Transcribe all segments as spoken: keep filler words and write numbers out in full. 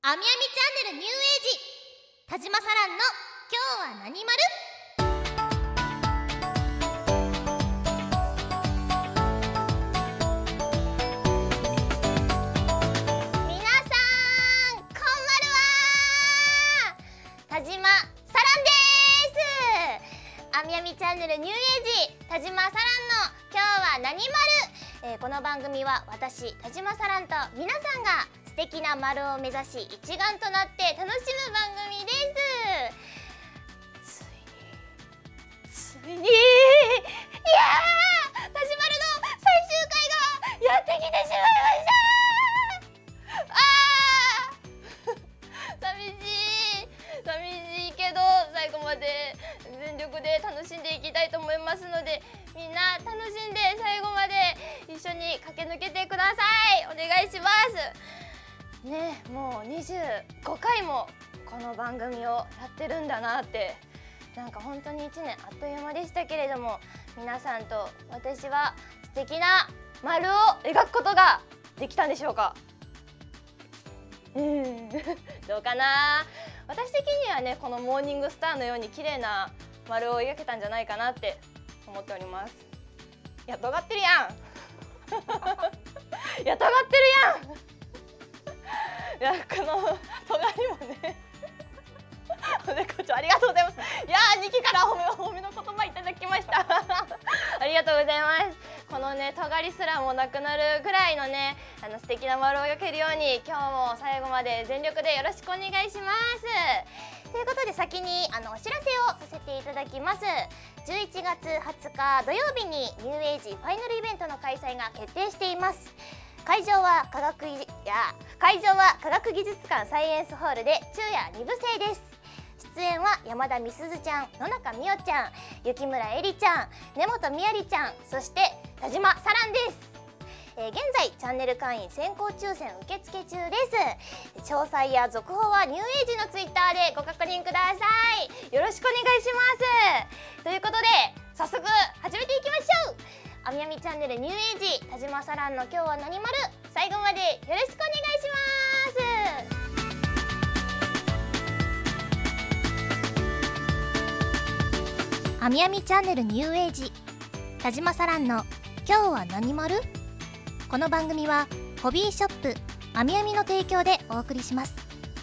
あみあみチャンネルニューエイジ田島サランの今日は何丸。みなさんこんまるは田島サランです。あみあみチャンネルニューエイジ田島サランの今日は何丸、えー、この番組は私田島サランと皆さんが素敵な丸を目指し一丸となって楽しむ番組です。ついについにいやー田島丸の最終回がやってきてしまいました。あー寂しい寂しいけど最後まで全力で楽しんでいきたいと思いますので、みんな楽しんで最後まで一緒に駆け抜けてください。お願いしますね。もうにじゅうごかいもこの番組をやってるんだなって、なんか本当にいちねんあっという間でしたけれども、皆さんと私は素敵な丸を描くことができたんでしょうか。うんどうかな。私的にはね、このモーニングスターのように綺麗な丸を描けたんじゃないかなって思っております。いや、尖ってるやんいや、尖ってるやんいや、この尖りもねおでこちょありがとうございます。いやー、にきから褒め褒めの言葉いただきましたありがとうございます。このね、尖りすらもなくなるぐらいのね、あの素敵な丸を描けるように、今日も最後まで全力でよろしくお願いします。ということで、先にあのお知らせをさせていただきます。じゅういちがつはつか土曜日にニューエイジファイナルイベントの開催が決定しています。会場は科学いや会場は科学技術館サイエンスホールで昼夜にぶせいです。出演は山田美鈴ちゃん、野中美代ちゃん、雪村えりちゃん、根本みやりちゃん、そして田島サランです。えー、現在チャンネル会員先行抽選受付中です。詳細や続報はニューエイジのツイッターでご確認ください。よろしくお願いします。ということで早速始めていきましょう。あみあみチャンネルニューエイジ田島サランの今日は何丸、最後までよろしくお願いします。あみあみチャンネルニューエイジ田島サランの今日は何丸。この番組はホビーショップあみあみの提供でお送りします。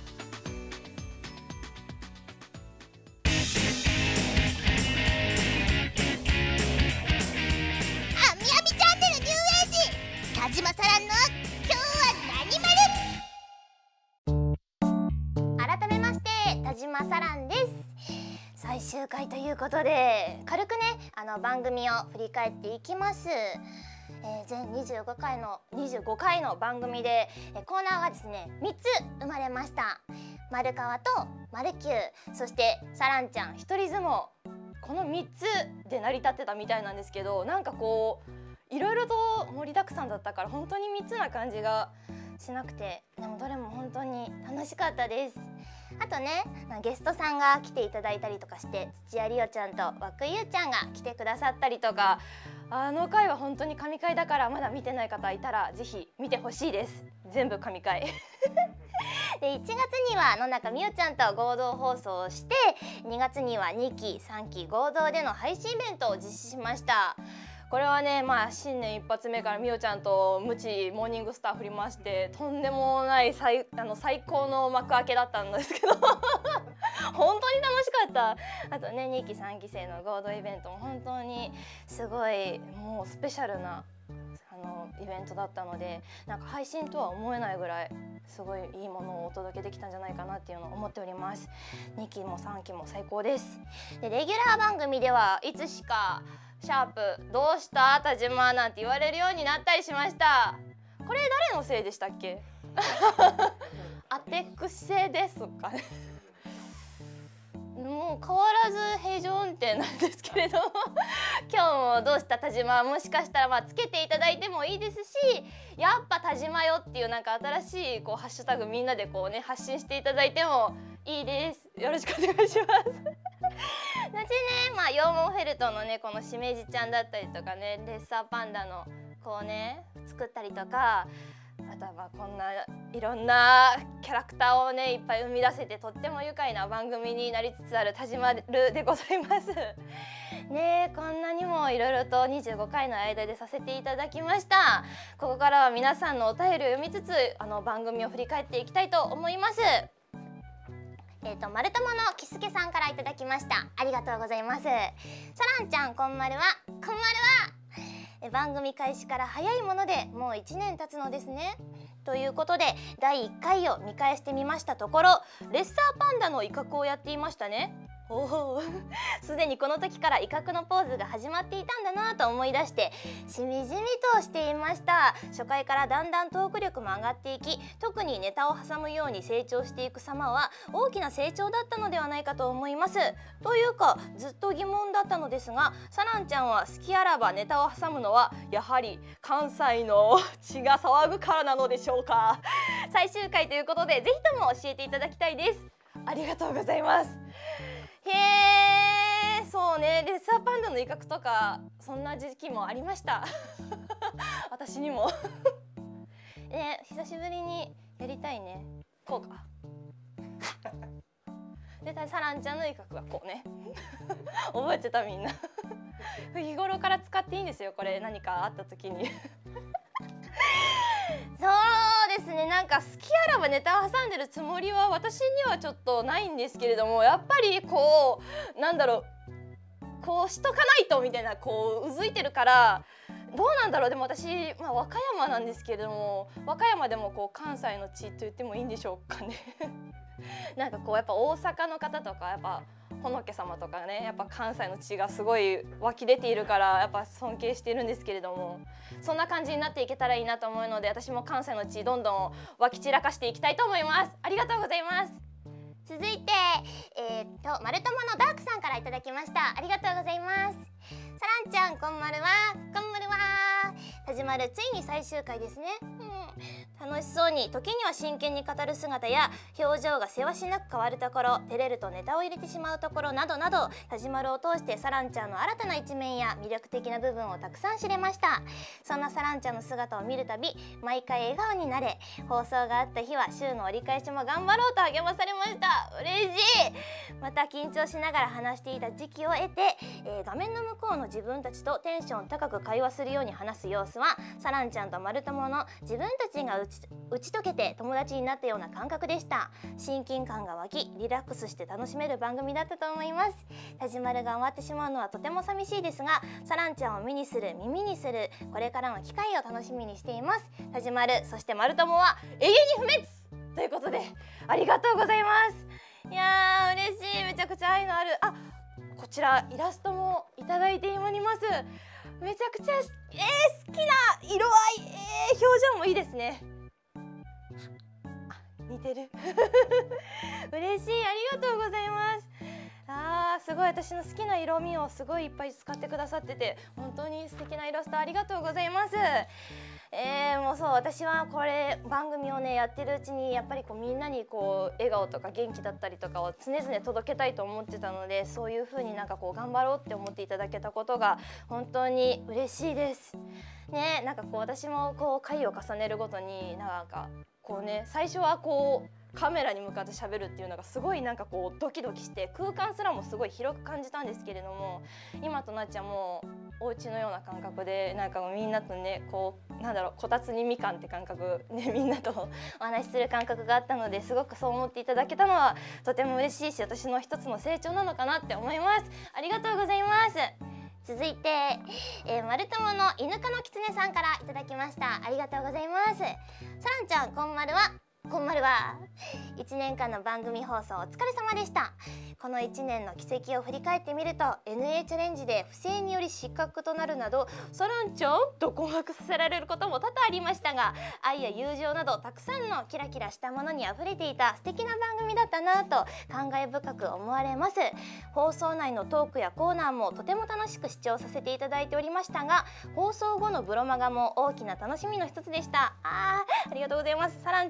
あみあみチャンネルニューエイジ田島サランの今日は何丸。改めまして田島サランです。最終回ということで、軽くね、あの番組を振り返っていきます。えー、全にじゅうごかいのにじゅうごかいの番組で、えー、コーナーがですねみっつ生まれました。丸川と丸九、そしてサランちゃん一人相撲、このみっつで成り立ってたみたいなんですけど、なんかこういろいろと盛りだくさんだったから本当にみっつな感じがしなくて、でもどれも本当に楽しかったです。あとね、ゲストさんが来ていただいたりとかして、土屋りおちゃんと和久優ちゃんが来てくださったりとか、あの回は本当に神回だから、まだ見てない方いたらぜひ見てほしいです。全部神回でいちがつには野中美代ちゃんと合同放送をして、にがつにはにきさんき合同での配信イベントを実施しました。これはね、まあ新年一発目からみおちゃんとムチモーニングスター振り回して、とんでもない最あの最高の幕開けだったんですけど本当に楽しかった。あとね、にきさんき生の合同イベントも本当にすごい、もうスペシャルなあのイベントだったので、なんか配信とは思えないぐらいすごいいいものをお届けできたんじゃないかなっていうのを思っております。にきもさんきも最高です。でレギュラー番組ではいつしかシャープどうした田島なんて言われるようになったりしました。これ誰のせいでしたっけアテクセですかねもう変わらず平常運転なんですけれども今日もどうした田島、もしかしたらまあつけていただいてもいいですし、やっぱ田島よっていうなんか新しいこうハッシュタグみんなでこうね発信していただいてもいいです。よろしくお願いします後ね、まあ羊毛フェルトのねこのしめじちゃんだったりとかね、レッサーパンダのこうね作ったりとか、あとやっぱこんないろんなキャラクターをねいっぱい生み出せてとっても愉快な番組になりつつある田島るでございます。ねえこんなにもいろいろとにじゅうごかいの間でさせていただきました。ここからは皆さんのお便りを読みつつあの番組を振り返っていきたいと思います。えっと丸友のきすけさんからいただきました。ありがとうございます。さらんちゃんこんまるはこんまるはえ番組開始から早いものでもういちねん経つのですね。ということでだいいっかいを見返してみましたところレッサーパンダの威嚇をやっていましたね。おおすでにこの時から威嚇のポーズが始まっていたんだなと思い出してしみじみとしていました。初回からだんだんトーク力も上がっていき特にネタを挟むように成長していく様は大きな成長だったのではないかと思います。というかずっと疑問だったのですがさらんちゃんは好きあらばネタを挟むのはやはり関西の血が騒ぐからなのでしょうか。最終回ということでぜひとも教えていただきたいです。ありがとうございます。へーそうねレッサーパンダの威嚇とかそんな時期もありました私にもね久しぶりにやりたいね。こうかでさらんちゃんの威嚇はこうね覚えてたみんな日頃から使っていいんですよこれ何かあった時にそうですねなんか好きあらばネタを挟んでるつもりは私にはちょっとないんですけれどもやっぱりこうなんだろうこうしとかないとみたいなこううずいてるからどうなんだろう。でも私、まあ、和歌山なんですけれども和歌山でもこう関西の地と言ってもいいんでしょうかねなんかこうやっぱ大阪の方とかやっぱ仏様とかねやっぱ関西の血がすごい湧き出ているからやっぱ尊敬しているんですけれどもそんな感じになっていけたらいいなと思うので私も関西の血どんどん湧き散らかしていきたいと思います。ありがとうございます。続いてえー、っと丸友のダークさんからいただきました。ありがとうございます。さらんちゃんこんまるはこんまるは始まるついに最終回ですね、うん、楽しそうに時には真剣に語る姿や表情がせわしなく変わるところ照れるとネタを入れてしまうところなどなど始まるを通してさらんちゃんの新たな一面や魅力的な部分をたくさん知れました。そんなさらんちゃんの姿を見るたび毎回笑顔になれ放送があった日は週の折り返しも頑張ろうと励まされました。嬉しい。また緊張しながら話していた時期を得て、えー、画面の向こうの自分たちとテンション高く会話するように話す様子はさらんちゃんと丸友の自分たちが打ち、打ち解けて友達になったような感覚でした。親近感が湧きリラックスして楽しめる番組だったと思います。田島るが終わってしまうのはとても寂しいですがさらんちゃんを目にする耳にするこれからの機会を楽しみにしています。田島るそして丸友は永遠に不滅ということでありがとうございます。いやー嬉しいめちゃくちゃ愛のあるあこちらイラストもいただいております。めちゃくちゃ、えー、好きな色合い、えー、表情もいいですね。あ似てる嬉しいありがとうございます。あーすごい私の好きな色味をすごいいっぱい使ってくださってて本当に素敵なイラストありがとうございます。えー、もうそう私はこれ番組をねやってるうちにやっぱりこうみんなにこう笑顔とか元気だったりとかを常々届けたいと思ってたのでそういう風になんかこう頑張ろうって思っていただけたことが本当に嬉しいです。ねなんかこう私もこう回を重ねるごとになんかこうね最初はこうカメラに向かって喋るっていうのがすごいなんかこうドキドキして空間すらもすごい広く感じたんですけれども今となっちゃもうお家のような感覚でなんかもうみんなとねこうなんだろうこたつにみかんって感覚ねみんなとお話しする感覚があったのですごくそう思っていただけたのはとても嬉しいし私の一つの成長なのかなって思います。ありがとうございます。続いて、えー、丸友の犬科のきつねさんからいただきました。ありがとうございます。さらんちゃんこんまるはこんまるはいちねんかんの番組放送お疲れ様でした。このいちねんの軌跡を振り返ってみると エヌエー チャレンジで不正により失格となるなどさらんちゃんと困惑させられることも多々ありましたが愛や友情などたくさんのキラキラしたものにあふれていた素敵な番組だったなと感慨深く思われます。放送内のトークやコーナーもとても楽しく視聴させていただいておりましたが放送後のブロマガも大きな楽しみの一つでした。あーありがとうございます。さらんちゃんの文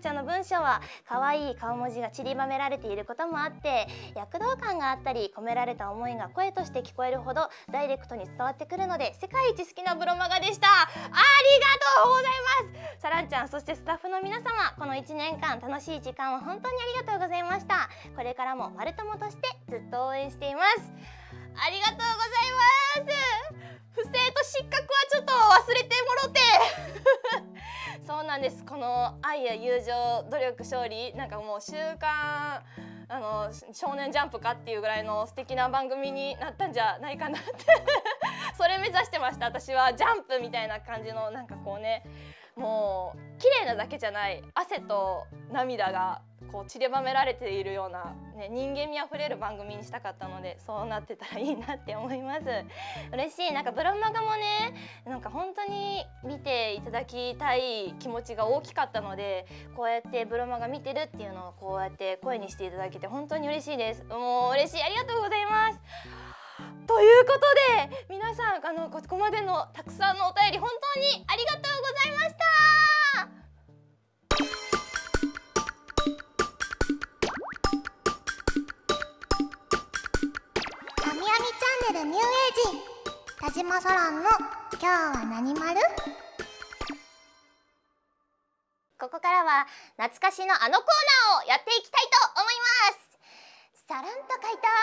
文章は可愛い顔文字が散りばめられていることもあって躍動感があったり、込められた思いが声として聞こえるほどダイレクトに伝わってくるので世界一好きなブロマガでした。ありがとうございます。さらんちゃん、そしてスタッフの皆様、このいちねんかん楽しい時間を本当にありがとうございました。これからもマル友としてずっと応援しています。ありがとうございます。不正と失格はちょっと忘れてもろてそうなんです。この愛や友情、努力、勝利、なんかもう週刊あの少年ジャンプかっていうぐらいの素敵な番組になったんじゃないかなってそれ目指してました。私はジャンプみたいな感じの、なんかこうね、もう綺麗なだけじゃない汗と涙がこう散りばめられているような、ね、人間味あふれる番組にしたかったので、そうなってたらいいなって思います。嬉しい。なんかブロマガもね、なんか本当に見ていただきたい気持ちが大きかったので、こうやってブロマガ見てるっていうのをこうやって声にしていただけて本当に嬉しいです。もう嬉しい。ありがとうございます。ということで皆さん、あのここまでのたくさんのお便り本当にありがとうございました。 あみあみチャンネルニューエイジ田島サランの今日は何丸。 ここからは懐かしのあのコーナーをやっていきたいと思います。サランと書いたマルキューのコーナ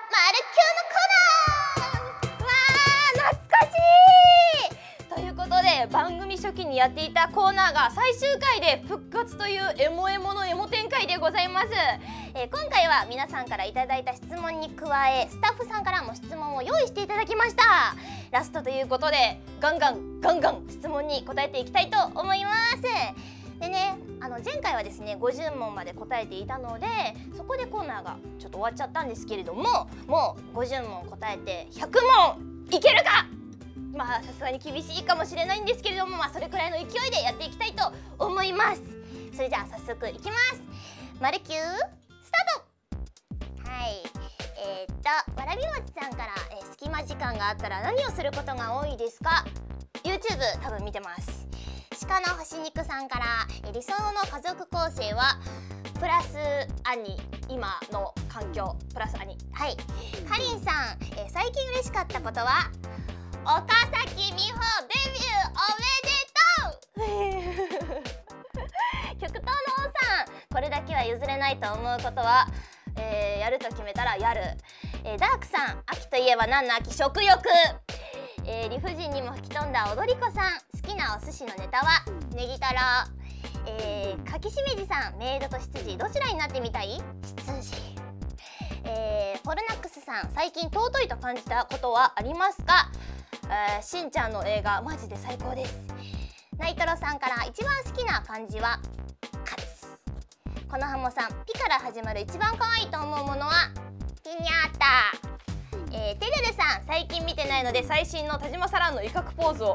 ー。わー、懐かしい。ということで番組初期にやっていたコーナーが最終回で復活というエモエモのエモ展開でございます。えー、今回は皆さんからいただいた質問に加えスタッフさんからも質問を用意していただきました。ラストということでガンガンガンガン質問に答えていきたいと思います。でね、あの前回はですねごじゅうもんまで答えていたので、そこでコーナーがちょっと終わっちゃったんですけれども、もうごじゅうもん答えてひゃくもんいけるか。まあさすがに厳しいかもしれないんですけれども、まあそれくらいの勢いでやっていきたいと思います。それじゃあ早速いきます。マルキュースタート。はい、えー、っとわらびもちさんから、えー、隙間時間があったら何をすることが多いですか。 YouTube 多分見てます。鹿の星肉さんから、え理想の家族構成はプラス兄、今の環境プラス兄。はい。かりんさん、え最近嬉しかったことは岡崎美穂デビューおめでとう極東の王さん、これだけは譲れないと思うことは、えー、やると決めたらやる。えー、ダークさん、秋といえば何の秋、食欲。えー、理不尽にも吹き飛んだ踊り子さん、好きなお寿司のネタはネギ太郎。えー、かきしめじさん、メイドと執事どちらになってみたい。執事。えー、フォルナックスさん、最近尊いと感じたことはありますか。えー、しんちゃんの映画マジで最高です。ナイトロさんから、一番好きな漢字はカツ。このハモさん、ピから始まる一番可愛いと思うものはピニャータ。えー、テルルさん、最近見てないので最新の田島サランの威嚇ポーズを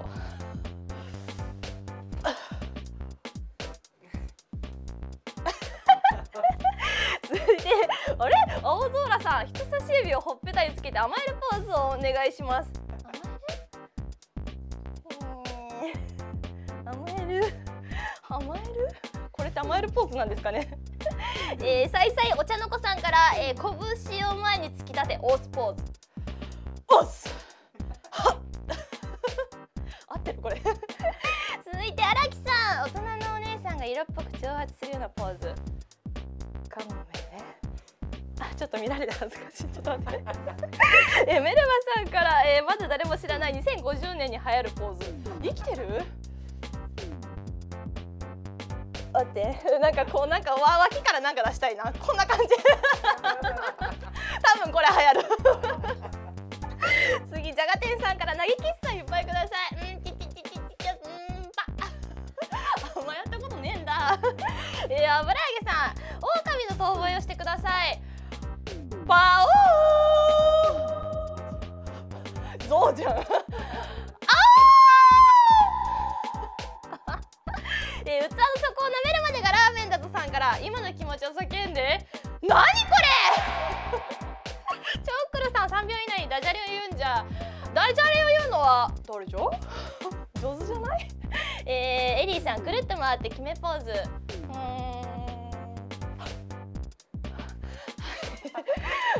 続いて、あれ、青空さん、人差し指をほっぺたにつけて甘えるポーズをお願いします。甘える、甘える、これって甘えるポーズなんですかねえー、さいさいお茶の子さんから、えー、拳を前に突き立てオスポーズ。オスはっ合ってるこれ続いて荒木さん、大人のお姉さんが色っぽく挑発するようなポーズ。カモメね。あ、ちょっと見られて恥ずかしい。ちょっと待ってえメルマさんから、えー、まだ誰も知らないにせんごじゅうねんに流行るポーズ。生きてる？待って、なんかこう、なんかわ脇からなんか出したいな、こんな感じ多分これ流行る次、じゃがてんさんから、投げキッスいっぱいください。うん、ちちちちちち、うんぱあんまやったことねえんだえー、油揚げさん、狼の遠吠えをしてください。パオーゾウじゃんあーえー、器の底を舐めるまでがラーメンだとさんから、今の気持ちを叫んで。なにこれチョークルさん、さんびょう以内にダジャレを言うんじゃ。ダジャレを言うのは誰じゃ上手じゃないえー、エリーさん、くるっと回って決めポーズ。うーん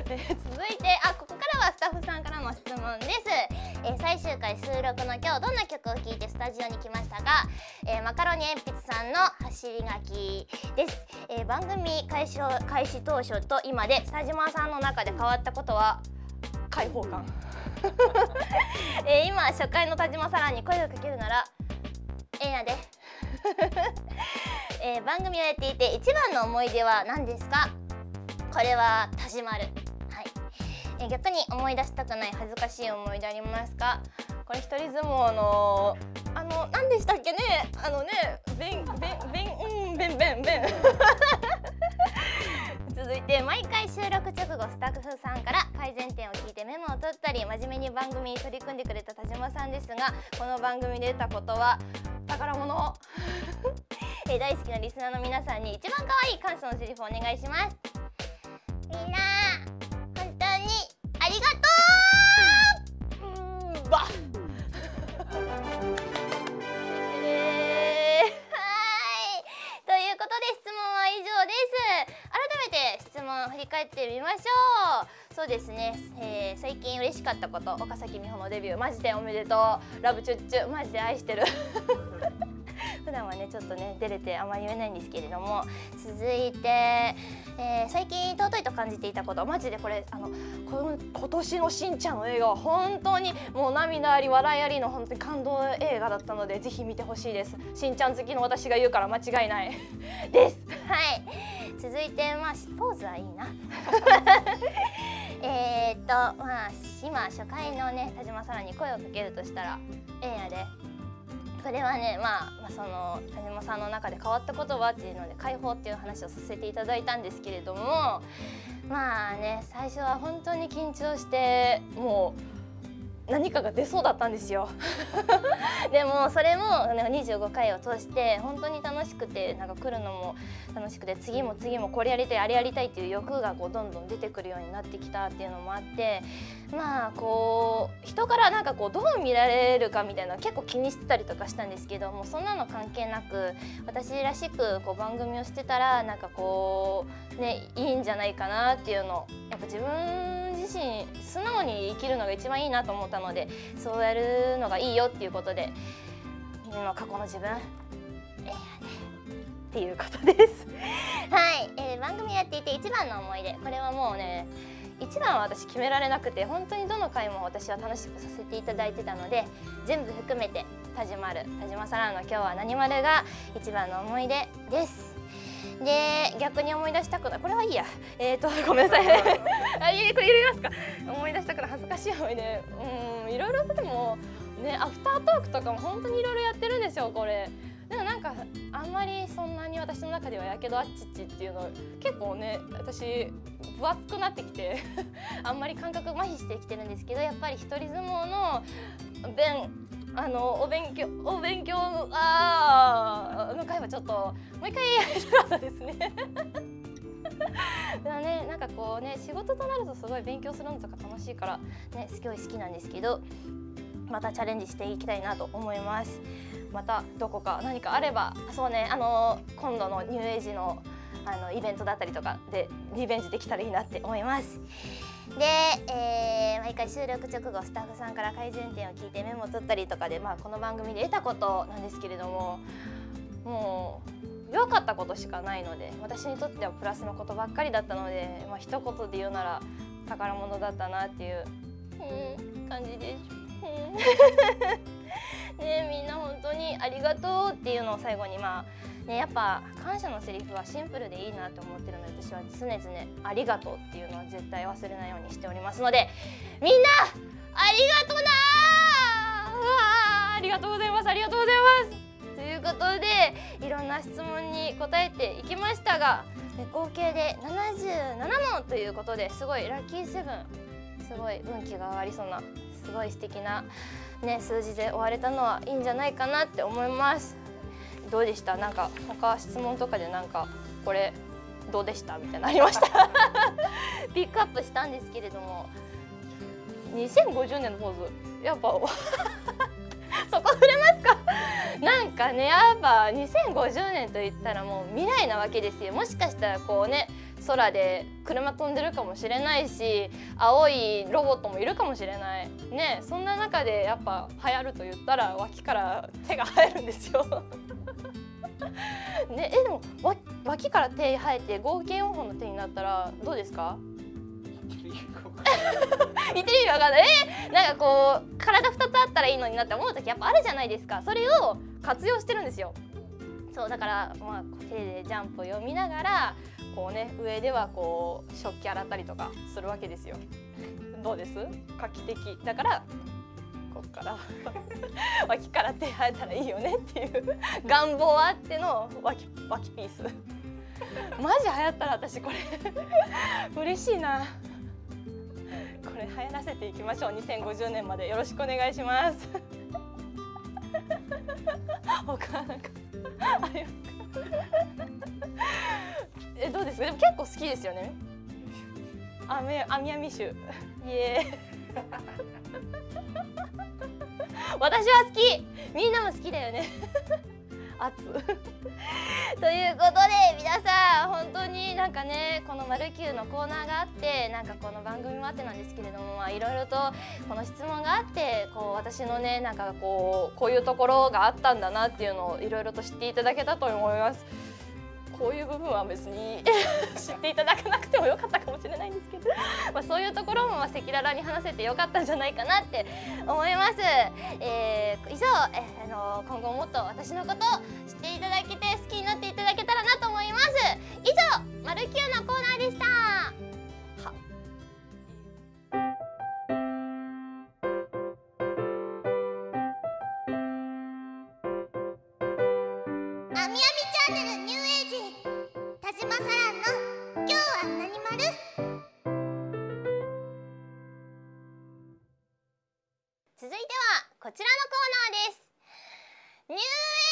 続いて、あ、ここからはスタッフさんからの質問です。えー、最終回収録の今日どんな曲を聴いてスタジオに来ましたか？えー、マカロニ鉛筆さんの走り書きです。えー、番組開始開始当初と今で田島さんの中で変わったことは開放感。えー、今初回の田島さらに声をかけるならええやで。えー、番組をやっていて一番の思い出は何ですか？これは田島る。はい。えー、逆に思い出したくない恥ずかしい思い出ありますか？これ一人相撲のあの何でしたっけね、あのね、べんべんべんうんべんべんべん。続いて毎回収録直後スタッフさんから改善点を聞いてメモを取ったり真面目に番組に取り組んでくれた田島さんですが、この番組で得たことは宝物。え大好きなリスナーの皆さんに一番可愛い感謝のセリフをお願いします。みんな本当にありがとう。うーば。えー、はいということで質問は以上です。改めて質問を振り返ってみましょう。そうですね、えー、最近嬉しかったこと、岡崎美穂のデビューマジでおめでとう、ラブチュッチュマジで愛してる。普段はねちょっとね出れてあまり言えないんですけれども、続いて、えー、最近尊いと感じていたこと、マジでこれあのこの今年のしんちゃんの映画は本当にもう涙あり笑いありの本当に感動映画だったのでぜひ見てほしいです。しんちゃん好きの私が言うから間違いないです。はい。続いてまあポーズはいいな。えっとまあ今初回のね田島さんに声をかけるとしたらええやで。これはね、まあ、まあその田島さんの中で変わったことはっていうので解放っていう話をさせていただいたんですけれども、まあね最初は本当に緊張してもう何かが出そうだったんですよ。でもそれもにじゅうごかいを通して本当に楽しくて、なんか来るのも楽しくて、次も次もこれやりたいあれやりたいっていう欲がこうどんどん出てくるようになってきたっていうのもあって、まあこう人からなんかこうどう見られるかみたいな結構気にしてたりとかしたんですけども、そんなの関係なく私らしくこう番組をしてたらなんかこうねいいんじゃないかなっていうのをやっぱ自分自身素直に生きるのが一番いいなと思ったので、そうやるのがいいよっていうことでの過去の自分ええやねっていうことです。はい、えー、番組やっていて一番の思い出、これはもうね一番は私決められなくて、本当にどの回も私は楽しくさせていただいてたので全部含めて田島る田島さらの今日は何丸が一番の思い出です。で逆に思い出したくない、これはいいや、えーとごめんなさい。あいこれ入れますか。思い出したくない恥ずかしい思い出、うんいろいろでもねアフタートークとかも本当にいろいろやってるんですよこれ。でもなんかあんまりそんなに私の中ではやけどあっちっちっていうの結構ね私分厚くなってきてあんまり感覚麻痺してきてるんですけど、やっぱり一人相撲の弁あのお勉強お勉強あの回はちょっともう一回やりたかったですね。だね、なんかこうね仕事となるとすごい勉強するのとか楽しいからねすごい好きなんですけど、またチャレンジしていきたいなと思います。またどこか何かあれば、そうねあの今度のニューエイジのあのイベントだったりとかでリベンジできたらいいなって思います。で、えー、毎回収録直後スタッフさんから改善点を聞いてメモを取ったりとかで、まあ、この番組で得たことなんですけれども、もう良かったことしかないので私にとってはプラスのことばっかりだったので、まあ一言で言うなら宝物だったなっていう、うん、感じです。ね、みんな本当にありがとうっていうのを最後に、まあね、やっぱ感謝のセリフはシンプルでいいなと思ってるので、私は常々ありがとうっていうのは絶対忘れないようにしておりますので、みんなありがとうなー。うわーありがとうございます、ありがとうございます。ということでいろんな質問に答えていきましたが、合計でななじゅうななもんということで、すごいラッキーセブン、すごい運気が上がりそうなすごい素敵なね数字で終われたのはいいんじゃないかなって思います。どうでした？なんか他質問とかでなんかこれどうでしたみたいなのありました？ピックアップしたんですけれども、にせんごじゅうねんのポーズやっぱそこ触れますか？なんかねやっぱにせんごじゅうねんといったらもう未来なわけですよ。もしかしたらこうね空で車飛んでるかもしれないし、青いロボットもいるかもしれないね。そんな中でやっぱ流行ると言ったら脇から手が生えるんですよね。えでも脇から手生えて合計よんほんの手になったらどうですか？言ってる意味わかんない。えー、なんかこう体ふたつあったらいいのになって思う時やっぱあるじゃないですか。それを活用してるんですよ。そうだから、まあ、手でジャンプを読みながらこうね、上ではこう食器洗ったりとかするわけですよ。どうです？画期的だからこっから脇から手生えたらいいよねっていう願望あっての脇脇ピースマジ流行ったら私これ嬉しいな。これ流行らせていきましょう。にせんごじゅうねんまでよろしくお願いします他なんかありますかえ、どうですか？でも結構好きですよね。あめ、あみあみ種イエーイ私は好き、みんなも好きだよね熱ということで皆さん本当になんかね、この「マルキュー」のコーナーがあって、なんかこの番組もあってなんですけれども、まあ、いろいろとこの質問があって、こう私のねなんかこうこういうところがあったんだなっていうのをいろいろと知っていただけたと思います。こういう部分は別に知っていただかなくてもよかったかもしれないんですけどまあそういうところも赤裸々に話せてよかったんじゃないかなって思います。えー、以上、えー、あの今後もっと私のことを知っていただけて好きになっていただけたらなと思います。以上、マルキューのコーナーでした。はあみあみチャンネルニューエイジ田島サランの今日は何丸。 続いてはこちらのコーナーです。ニューエイ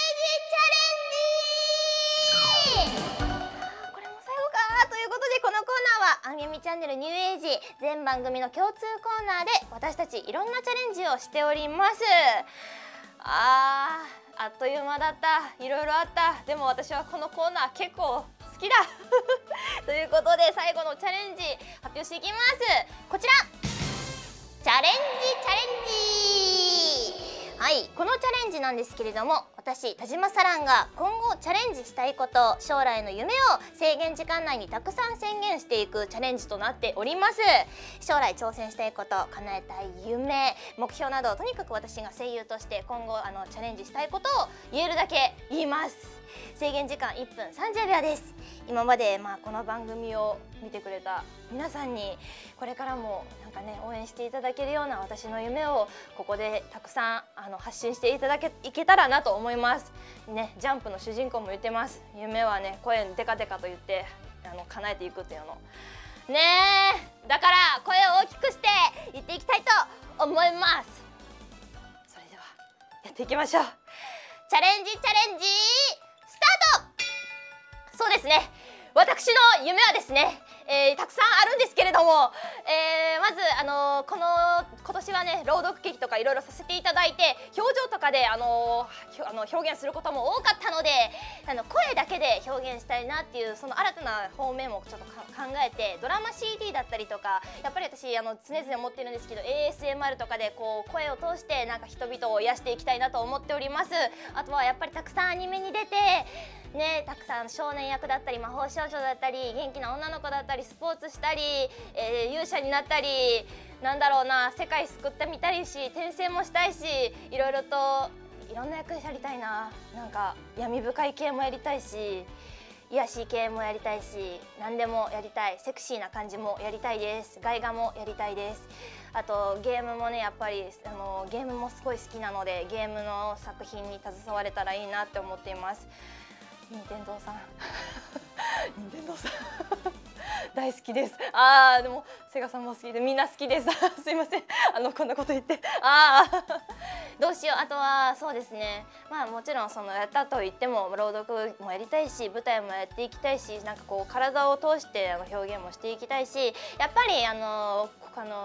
ジチャレンジこれも最後かということで、このコーナーはあみあみチャンネルニューエイジ全番組の共通コーナーで私たちいろんなチャレンジをしております。あーあっという間だった。いろいろあった。でも私はこのコーナー結構好きだということで最後のチャレンジ発表していきます。こちらチャレンジチャレンジ。はい、このチャレンジなんですけれども、私田島サランが今後チャレンジしたいこと、将来の夢を制限時間内にたくさん宣言していくチャレンジとなっております。将来挑戦したいこと、叶えたい夢、目標など、とにかく私が声優として今後あのチャレンジしたいことを言えるだけ言います。制限時間いっぷんさんじゅうびょうです。今まで、まあ、この番組を見てくれた皆さんにこれからもなんかね応援していただけるような私の夢をここでたくさんあの発信していただけいけたらなと思いますね。ジャンプの主人公も言ってます。夢はね声デカデカと言ってあの叶えていくっていうのねえ、だから声を大きくして言っていきたいと思います。それではやっていきましょう。チャレンジチャレンジスタート。そうですね、私の夢はですね、えー、たくさんあるんですけれども、えー、まず、あのー、この今年はね朗読劇とかいろいろさせていただいて、表情とかで、あのー、あの表現することも多かったので、あの声だけで表現したいなっていうその新たな方面もちょっと考えて、ドラマ シーディー だったりとか、やっぱり私あの常々思ってるんですけど エーエスエムアール とかでこう声を通してなんか人々を癒していきたいなと思っております。あとはやっぱりたくさんアニメに出てね、たくさん少年役だったり魔法少女だったり元気な女の子だったりスポーツしたり、えー、勇者になったり、なんだろうな、世界救ってみたりし、転生もしたいし、いろいろといろんな役やりたいな。なんか闇深い系もやりたいし、癒し系もやりたいし、何でもやりたい。セクシーな感じもやりたいです。外画もやりたいです。あとゲームもね、やっぱりあのゲームもすごい好きなので、ゲームの作品に携われたらいいなって思っています。任天堂さん任天堂さん大好きです。ああ、でもセガさんも好きで、みんな好きですすいません、あのこんなこと言ってああどうしよう。あとはそうですね、まあもちろんそのやったと言っても朗読もやりたいし、舞台もやっていきたいし、なんかこう体を通してあの表現もしていきたいし、やっぱりあのあの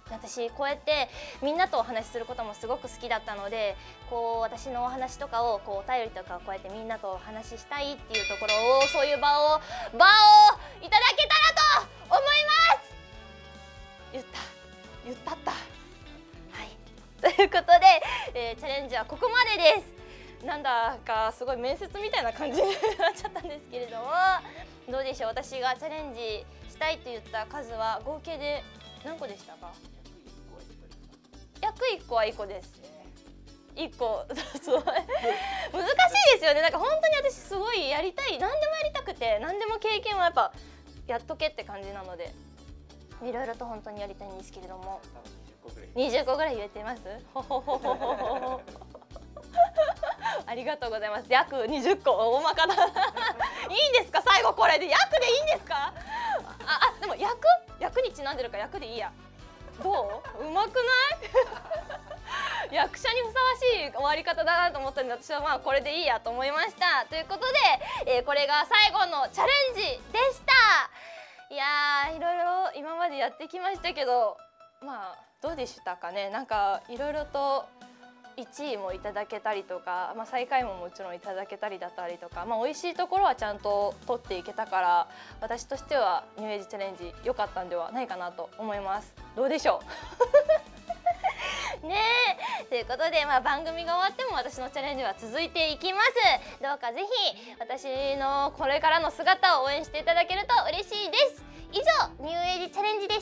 私こうやってみんなとお話しすることもすごく好きだったので、こう私のお話とかをこうお便りとかこうやってみんなとお話ししたいっていうところを、そういう場を場をいただけたらと思います。言った言ったったはいということで、えー、チャレンジはここまでです。なんだかすごい面接みたいな感じになっちゃったんですけれども、どうでしょう。私がチャレンジしたいと言った数は合計で何個でしたか？約いっこはいっこです。いっこすごい難しいですよね。なんか本当に私すごいやりたい、何でもやりたくて、何でも経験はやっぱやっとけって感じなので、いろいろと本当にやりたいんですけれども、にじゅっこぐらい言えてます？ほほほほほほありがとうございます。約にじゅっこ、大まかだいいんですか？最後これで約でいいんですか？ああ、でも役役にちなんでるから役でいいや。どう？うまくない役者にふさわしい終わり方だなと思ったので、私はまあこれでいいやと思いました。ということで、えー、これが最後のチャレンジでした。いやー、いろいろ今までやってきましたけど、まあどうでしたかね。なんかいろいろといちいもいただけたりとか、まあ、最下位ももちろんいただけたりだったりとか、まあ、美味しいところはちゃんと取っていけたから、私としてはニューエイジチャレンジ良かったんではないかなと思います。どうでしょうねえ、ということで、まあ、番組が終わっても私のチャレンジは続いていきます。どうかぜひ私のこれからの姿を応援していただけると嬉しいです。以上、ニューエイジチャレンジでした。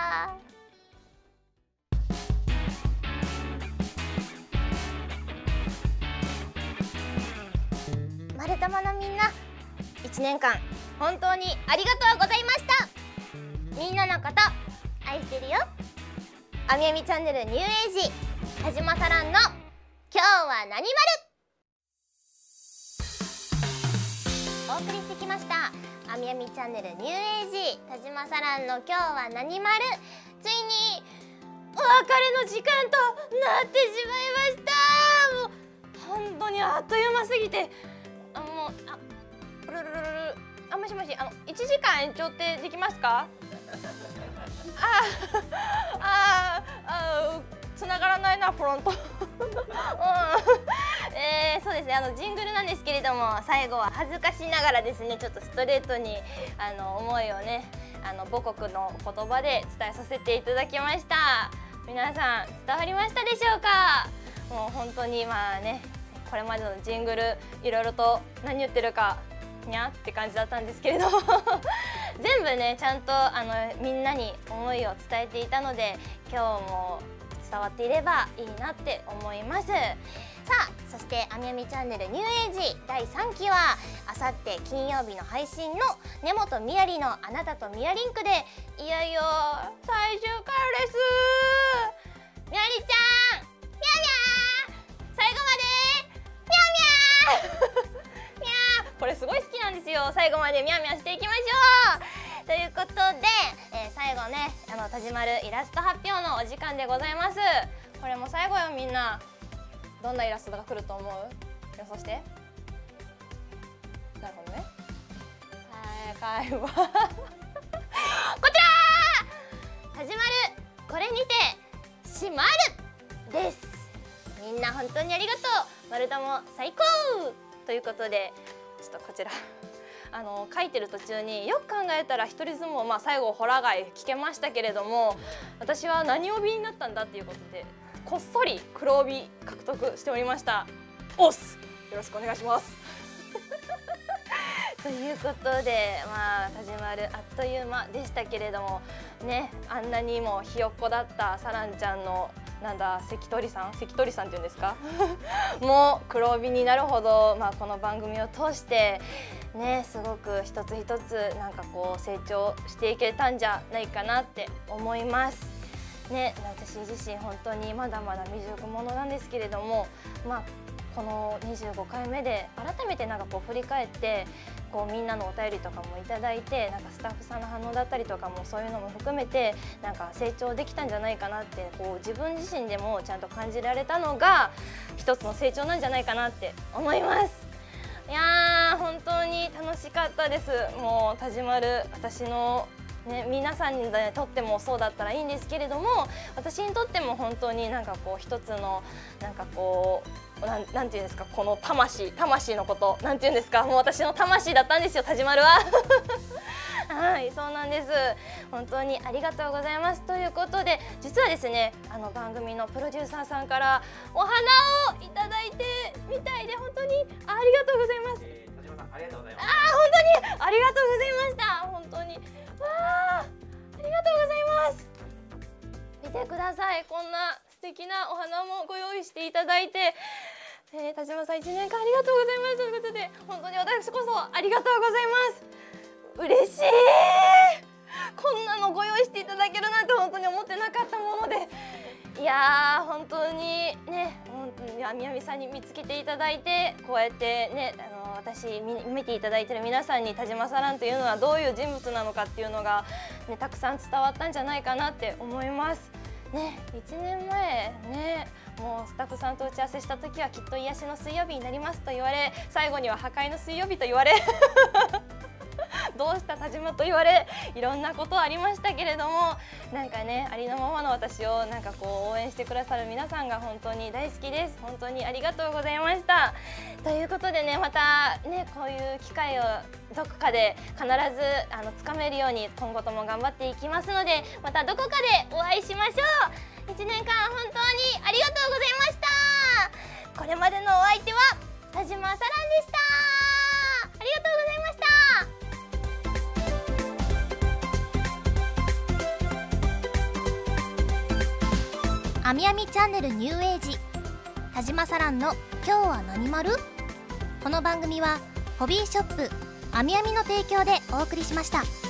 まるたまのみんな、いちねんかん本当にありがとうございました。みんなのこと愛してるよ。あみあみチャンネルニューエイジ、田島サランの今日は何丸お送りしてきました。あみあみチャンネルニューエイジ、田島サランの今日は何丸、ついにお別れの時間となってしまいました。もう本当にあっという間すぎて、あもうあルルルルルあもしもし、あのいちじかん延長ってできますか？あああ繋がらないなフロント、うん、えー、そうですね、あのジングルなんですけれども、最後は恥ずかしながらですね、ちょっとストレートにあの思いをね、あの母国の言葉で伝えさせていただきました。皆さん伝わりましたでしょうか？もう本当にまあね、これまでのジングルいろいろと何言ってるかにゃって感じだったんですけれども全部ねちゃんとあのみんなに思いを伝えていたので、今日も伝わっていればいいなって思います。さあ、そしてあみあみチャンネルニューエイジだいさんきはあさって金曜日の配信の根本みやりのあなたとみやリンクでいよいよ最終回です。みやりちゃん、みやみや最後までみやみやみやこれすごい好きなんですよ。最後までみやみやしていきましょうということで、えー、最後ね、あの田島るイラスト発表のお時間でございます。これも最後よ。みんなどんなイラストが来ると思う？予想して。なるほどね。はい、会話こちら田島るこれにてしまるです。みんな本当にありがとう。丸太も最高ということで、ちょっとこちらあの書いてる途中によく考えたら一人相撲、まあ、最後ホラ貝聞けましたけれども、私は何帯になったんだっていうことでこっそり黒帯獲得しておりました。おっす、よろしくお願いしますということで、まあ田島るあっという間でしたけれどもね、あんなにもひよっこだったサランちゃんのなんだ関取さん関取さんっていうんですかもう黒帯になるほど、まあ、この番組を通してね、すごく一つ一つなんかこう成長していけたんじゃないかなって思いますね。私自身本当にまだまだ未熟者なんですけれども、まあこのにじゅうごかいめで改めてなんかこう振り返ってこうみんなのお便りとかもいただいて、なんかスタッフさんの反応だったりとかもそういうのも含めてなんか成長できたんじゃないかなって、こう自分自身でもちゃんと感じられたのが一つの成長なんじゃないかなって思います。いやー本当に楽しかったです。もう田島る私のね、皆さんにとってもそうだったらいいんですけれども、私にとっても本当になんかこう一つのなんかこうなんなんていうんですか、この魂魂のことなんていうんですか、もう私の魂だったんですよ、田島るは。はい、そうなんです。本当にありがとうございます。ということで、実はですね、あの番組のプロデューサーさんからお花をいただいてみたいで、本当にありがとうございます。 えー、田島さん、ありがとうございます。 あー、本当にありがとうございました。本当に、わあ、ありがとうございます。見てください、こんな素敵なお花もご用意していただいて。えー、田島さんいちねんかんありがとうございますということで、本当に私こそありがとうございます。嬉しい。こんなのご用意していただけるなんて本当に思ってなかったもので、いやー本当にね、本当にあみやみさんに見つけていただいて、こうやってね、あの私見ていただいてる皆さんに田島サランというのはどういう人物なのかっていうのが、ね、たくさん伝わったんじゃないかなって思います。ね、いちねんまえね、もうスタッフさんと打ち合わせした時はきっと癒しの水曜日になりますと言われ、最後には破壊の水曜日と言われどうした田島と言われ、いろんなことありましたけれども、なんかね、ありのままの私をなんかこう応援してくださる皆さんが本当に大好きです。本当にありがとうございました。ということでね、またね、こういう機会をどこかで必ずあのつかめるように今後とも頑張っていきますので、またどこかでお会いしましょう。いちねんかん本当にありがとうございました。これまでのお相手は田島サランでした。ありがとうございました。 あみあみチャンネルニューエイジ、田島サランの今日は何丸。この番組はホビーショップあみあみの提供でお送りしました。